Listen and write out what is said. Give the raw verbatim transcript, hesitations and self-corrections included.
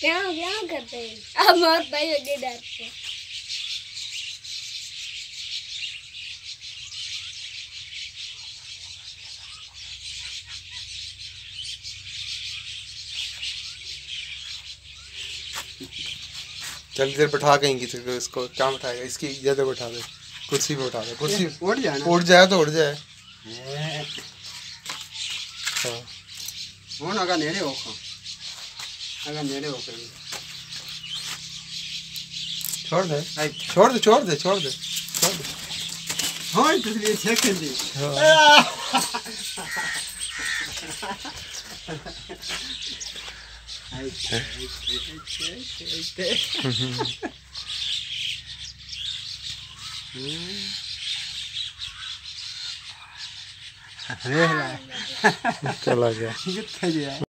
क्या क्या करते हैं अब मौत भाई लगे डर से जल्दी देर बैठा कहीं किसी को इसको क्या बैठाएगा इसकी ज्यादा बैठा दे कुर्सी पे बैठा दे कुर्सी उठ जाए ना उठ जाए तो उठ जाए हाँ फोन अगर नेड़े होगा अगर नेड़े होगा छोड़ दे छोड़ दे छोड़ दे छोड़ दे छोड़ दे हाँ तो ये चेक कर दी चला गया